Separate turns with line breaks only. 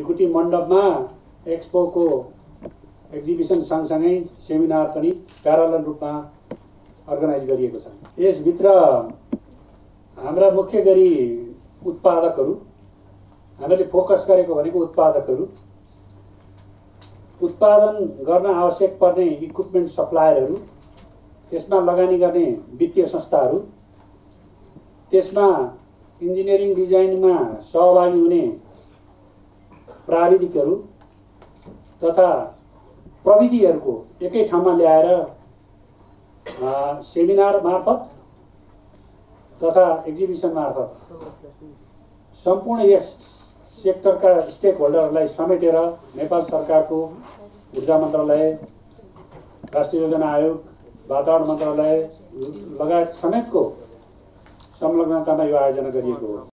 ढुकुटी मण्डपमा एक्सपोको एक्जिबिसन सँगसँगै सेमिनार पनि प्यारालल रूपमा अर्गनाइज गरिएको छ। यसभित्र हाम्रा मुख्य गरी उत्पादकहरू, हामीले फोकस गरेको भनेको उत्पादकहरू, उत्पादन गर्न आवश्यक पर्ने इक्विपमेन्ट सप्लायरहरू, त्यसमा लगानी गर्ने वित्तीय संस्थाहरू, त्यसमा इन्जिनियरिङ डिजाइनमा सहभागी हुने प्राविधिकहरू तथा प्रविधिहरूको एकै ठाउँमा ल्याएर सेमिनार मार्फत तथा एक्जिबिसन मार्फत सम्पूर्ण यस सेक्टरका स्टेक होल्डरहरूलाई समेटेर नेपाल सरकारको ऊर्जा मन्त्रालय, राष्ट्रिय योजना आयोग, वातावरण मन्त्रालय लगायत समेतको संलग्नतामा यो आयोजना गरिएको हो।